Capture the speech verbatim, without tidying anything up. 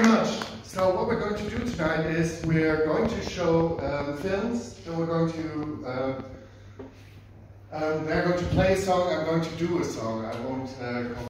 very much. So what we're going to do tonight is we're going to show um, films, and we're going to uh, um, they're going to play a song, I'm going to do a song. I won't uh,